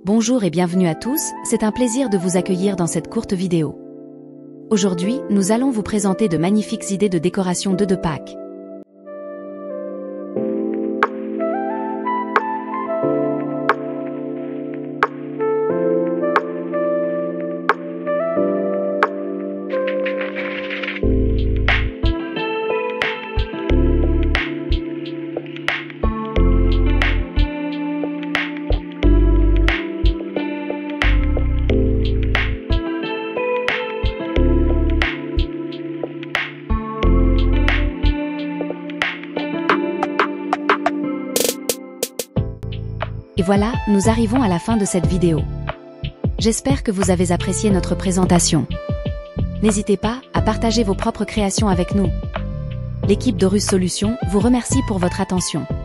Bonjour et bienvenue à tous, c'est un plaisir de vous accueillir dans cette courte vidéo. Aujourd'hui, nous allons vous présenter de magnifiques idées de décoration d'œufs de Pâques. Et voilà, nous arrivons à la fin de cette vidéo. J'espère que vous avez apprécié notre présentation. N'hésitez pas à partager vos propres créations avec nous. L'équipe d'Horus Solutions vous remercie pour votre attention.